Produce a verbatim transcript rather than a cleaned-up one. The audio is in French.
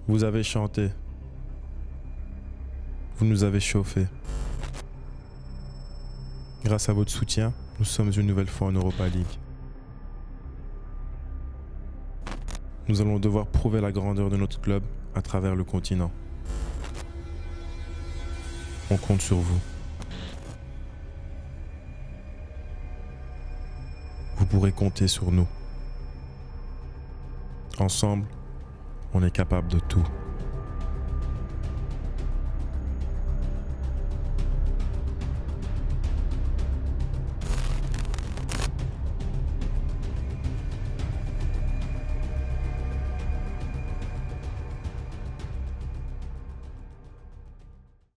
Vous avez chanté. Vous nous avez chauffé. Grâce à votre soutien, nous sommes une nouvelle fois en Europa League. Nous allons devoir prouver la grandeur de notre club à travers le continent. On compte sur vous. Vous pourrez compter sur nous. Ensemble, on est capable de tout.